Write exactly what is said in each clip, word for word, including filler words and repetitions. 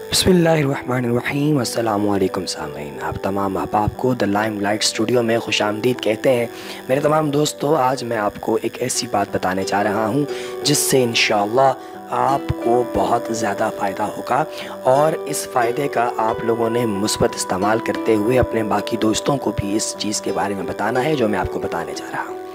बिस्मिल्लाहिर्रहमानिर्रहीम। अस्सलामुअलैकुम सामीन, आप तमाम अहबाब को द लाइमलाइट स्टूडियो में खुशामदीद कहते हैं। मेरे तमाम दोस्तों, आज मैं आपको एक ऐसी बात बताने जा रहा हूँ जिससे इंशाअल्लाह आपको बहुत ज़्यादा फ़ायदा होगा और इस फ़ायदे का आप लोगों ने मुस्बत इस्तेमाल करते हुए अपने बाकी दोस्तों को भी इस चीज़ के बारे में बताना है जो मैं आपको बताने जा रहा हूँ।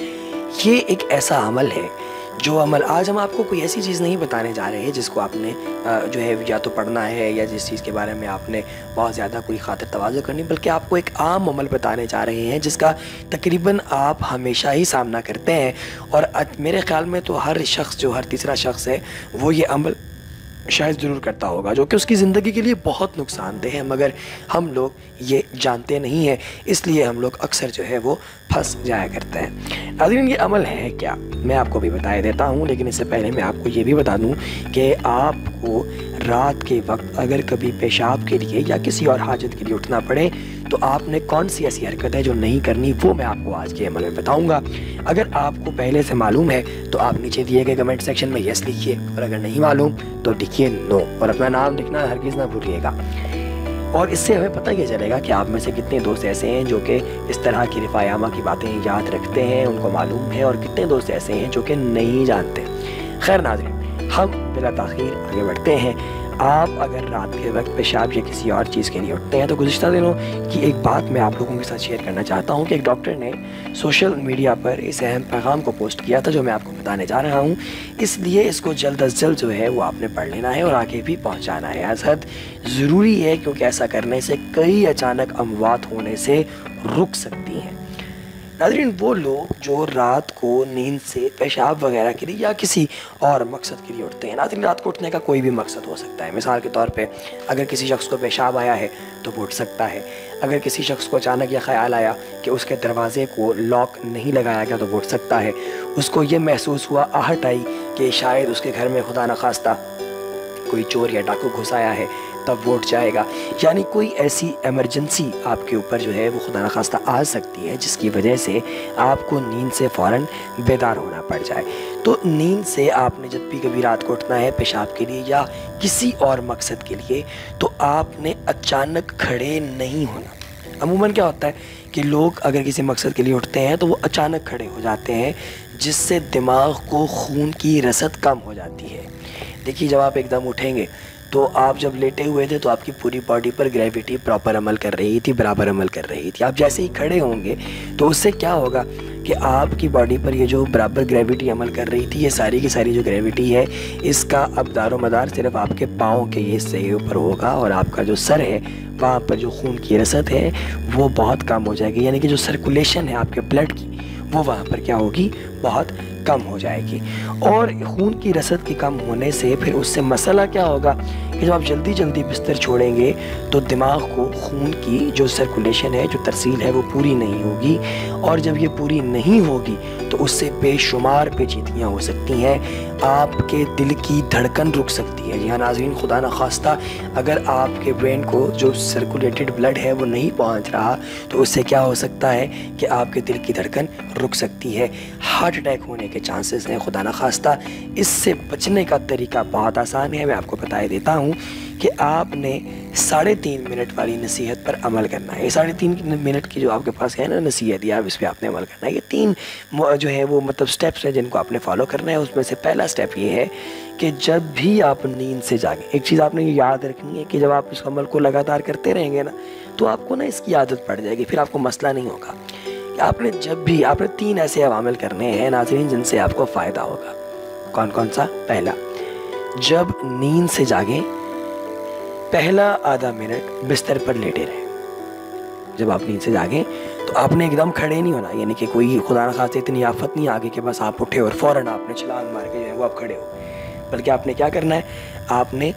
ये एक ऐसा अमल है जो अमल आज हम आपको कोई ऐसी चीज़ नहीं बताने जा रहे हैं जिसको आपने जो है या तो पढ़ना है या जिस चीज़ के बारे में आपने बहुत ज़्यादा कोई खातिर तवाज़ो करनी, बल्कि आपको एक आम अमल बताने जा रहे हैं जिसका तकरीबन आप हमेशा ही सामना करते हैं। और मेरे ख़्याल में तो हर शख्स जो हर तीसरा शख्स है वो ये अमल शायद ज़रूर करता होगा, जो कि उसकी ज़िंदगी के लिए बहुत नुकसानदेह है, मगर हम लोग ये जानते नहीं हैं, इसलिए हम लोग अक्सर जो है वो फंस जाया करते हैं। नाज़रीन, ये अमल है क्या, मैं आपको भी बता देता हूँ, लेकिन इससे पहले मैं आपको ये भी बता दूँ कि आपको रात के वक्त अगर कभी पेशाब के लिए या किसी और हाजत के लिए उठना पड़े तो आपने कौन सी ऐसी हरकत है जो नहीं करनी, वो मैं आपको आज के अमल में बताऊंगा। अगर आपको पहले से मालूम है तो आप नीचे दिए गए कमेंट सेक्शन में यस लिखिए, और अगर नहीं मालूम तो लिखिए नो, और अपना नाम लिखना हरगिज़ ना भूलिएगा। और इससे हमें पता ये चलेगा कि आप में से कितने दोस्त ऐसे हैं जो कि इस तरह की रिफ़ायामा की बातें याद रखते हैं, उनको मालूम है, और कितने दोस्त ऐसे हैं जो कि नहीं जानते। खैर नाज़रीन, हम बिला ताख़ीर आगे बढ़ते हैं। आप अगर रात के वक्त पेशाब या किसी और चीज़ के लिए उठते हैं तो गुज़िश्ता दिनों की एक बात मैं आप लोगों के साथ शेयर करना चाहता हूं कि एक डॉक्टर ने सोशल मीडिया पर इस अहम पैगाम को पोस्ट किया था जो मैं आपको बताने जा रहा हूं, इसलिए इसको जल्द अज जल्द जो है वो आपने पढ़ लेना है और आगे भी पहुंचाना है। अज़हद ज़रूरी है, क्योंकि ऐसा करने से कई अचानक अमवात होने से रुक सकती हैं। नाज़रीन, वो लोग जो रात को नींद से पेशाब वगैरह के लिए या किसी और मकसद के लिए उठते हैं। नाज़रीन, रात को उठने का कोई भी मकसद हो सकता है। मिसाल के तौर पे अगर किसी शख्स को पेशाब आया है तो वो उठ सकता है। अगर किसी शख्स को अचानक यह ख्याल आया कि उसके दरवाज़े को लॉक नहीं लगाया गया तो वो उठ सकता है। उसको ये महसूस हुआ, आहट आई कि शायद उसके घर में खुदा न खास्ता कोई चोर या डाकू घुस आया है, तब वो उठ जाएगा। यानी कोई ऐसी इमरजेंसी आपके ऊपर जो है वो खुदा न खास्ता आ सकती है जिसकी वजह से आपको नींद से फ़ौरन बेदार होना पड़ जाए। तो नींद से आपने जब भी कभी रात को उठना है पेशाब के लिए या किसी और मकसद के लिए, तो आपने अचानक खड़े नहीं होना। अमूमन क्या होता है कि लोग अगर किसी मकसद के लिए उठते हैं तो वो अचानक खड़े हो जाते हैं, जिससे दिमाग को खून की रसद कम हो जाती है। देखिए, जब आप एकदम उठेंगे तो आप जब लेटे हुए थे तो आपकी पूरी बॉडी पर ग्रेविटी प्रॉपर अमल कर रही थी, बराबर अमल कर रही थी। आप जैसे ही खड़े होंगे तो उससे क्या होगा कि आपकी बॉडी पर ये जो बराबर ग्रेविटी अमल कर रही थी, ये सारी की सारी जो ग्रेविटी है इसका अब दारो मदार सिर्फ आपके पाँव के ये हिस्से के ऊपर होगा, और आपका जो सर है वहाँ पर जो खून की रसद है वो बहुत कम हो जाएगी। यानी कि जो सर्कुलेशन है आपके ब्लड की वो वहाँ पर क्या होगी, बहुत कम हो जाएगी। और खून की रसद के कम होने से फिर उससे मसला क्या होगा कि जब आप जल्दी जल्दी बिस्तर छोड़ेंगे तो दिमाग को खून की जो सर्कुलेशन है, जो तरसील है, वो पूरी नहीं होगी, और जब ये पूरी नहीं होगी तो उससे बेशुमार पेचीदगियाँ हो सकती हैं। आपके दिल की धड़कन रुक सकती है। जी हाँ नाज़रीन, खुदा न खास्ता अगर आपके ब्रेन को जो सर्कुलेटेड ब्लड है वो नहीं पहुंच रहा तो उससे क्या हो सकता है कि आपके दिल की धड़कन रुक सकती है, हार्ट अटैक होने के चांसेस हैं, खुदा न खास्ता। इससे बचने का तरीका बहुत आसान है, मैं आपको बता देता हूँ कि आपने साढ़े तीन मिनट वाली नसीहत पर अमल करना है। ये साढ़े तीन मिनट की जो आपके पास है ना नसीहत, या इस पर आपने अमल करना है। ये तीन जो है वो मतलब स्टेप्स हैं जिनको आपने फॉलो करना है। उसमें से पहला स्टेप ये है कि जब भी आप नींद से जागें, एक चीज़ आपने ये याद रखनी है कि जब आप इस अमल को लगातार करते रहेंगे ना तो आपको ना इसकी आदत पड़ जाएगी, फिर आपको मसला नहीं होगा। आपने जब भी आपने तीन ऐसे अवामिल करने हैं नाज़रीन जिनसे आपको फ़ायदा होगा। कौन कौन सा? पहला, जब नींद से जागें पहला आधा मिनट बिस्तर पर लेटे रहें। जब आप नींद से जागें तो आपने एकदम खड़े नहीं होना, यानी कि कोई खुदा न खास्ते इतनी आफत नहीं आगे कि बस आप उठे और फ़ौरन आपने छलांग मार के जो है वो आप खड़े हो, बल्कि आपने क्या करना है, आपने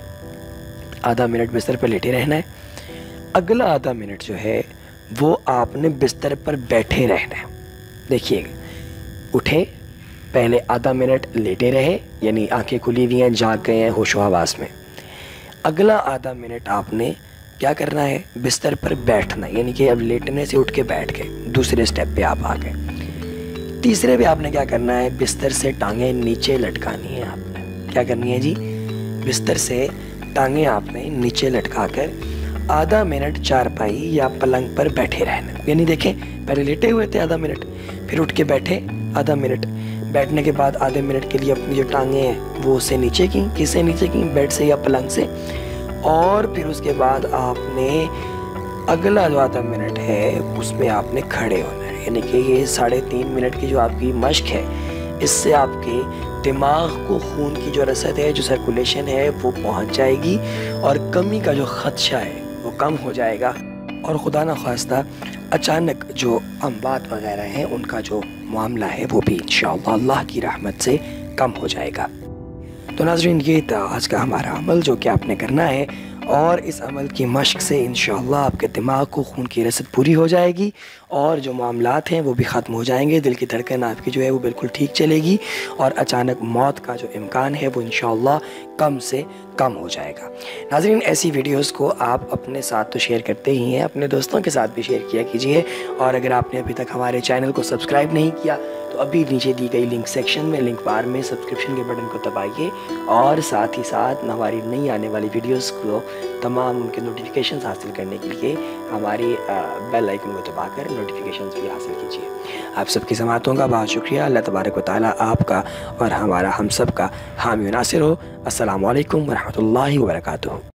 आधा मिनट बिस्तर पर लेटे रहना है। अगला आधा मिनट जो है वो आपने बिस्तर पर बैठे रहना है। देखिए, उठे, पहले आधा मिनट लेटे रहे, यानी आंखें खुली हुई हैं, जाग गए हैं होशो हवास में। अगला आधा मिनट आपने क्या करना है, बिस्तर पर बैठना, यानी कि अब लेटने से उठ के बैठ गए, दूसरे स्टेप पे आप आ गए। तीसरे पे आपने क्या करना है, बिस्तर से टांगें नीचे लटकानी है। आपने क्या करनी है जी, बिस्तर से टांगें आपने नीचे लटका कर आधा मिनट चारपाई या पलंग पर बैठे रहना। यानी देखें, पहले लेटे हुए थे आधा मिनट, फिर उठ के बैठे आधा मिनट, बैठने के बाद आधे मिनट के लिए अपनी जो टांगें हैं वो उससे नीचे की, किससे नीचे की, बेड से या पलंग से। और फिर उसके बाद आपने अगला जो आधा मिनट है उसमें आपने खड़े होना है। यानी कि ये साढ़े तीन मिनट की जो आपकी मश्क है, इससे आपके दिमाग को खून की जो रसद है, जो सर्कुलेशन है, वो पहुंच जाएगी और कमी का जो ख़दशा है वो कम हो जाएगा। और खुदा न ख्वास्ता अचानक जो अमवात वगैरह हैं उनका जो मामला है वो भी इंशाअल्लाह अल्लाह की रहमत से कम हो जाएगा। तो नाज़रीन, ये था आज का हमारा अमल जो कि आपने करना है, और इस अमल की मश्क से इंशाअल्लाह आपके दिमाग को खून की रसद पूरी हो जाएगी और जो मामलात हैं वो भी ख़त्म हो जाएंगे। दिल की धड़कन आपकी जो है वो बिल्कुल ठीक चलेगी और अचानक मौत का जो इम्कान है वो इंशाअल्लाह कम से कम हो जाएगा। नाज़रीन, ऐसी वीडियोस को आप अपने साथ तो शेयर करते ही हैं, अपने दोस्तों के साथ भी शेयर किया कीजिए। और अगर आपने अभी तक हमारे चैनल को सब्सक्राइब नहीं किया तो अभी नीचे दी गई लिंक सेक्शन में, लिंक बार में सब्सक्रिप्शन के बटन को दबाइए और साथ ही साथ हमारी नई आने वाली वीडियोस को तमाम उनके नोटिफिकेशन हासिल करने के लिए हमारी बेल आइकन को दबाकर नोटिफिकेशन भी हासिल कीजिए। आप सबकी समातों का बहुत शुक्रिया। अल्लाह तबारक व तआला आपका और हमारा हम सब का हामी नासिर हो। अस्सलामु अलैकुम व रहमतुल्लाहि व बरकातुहू।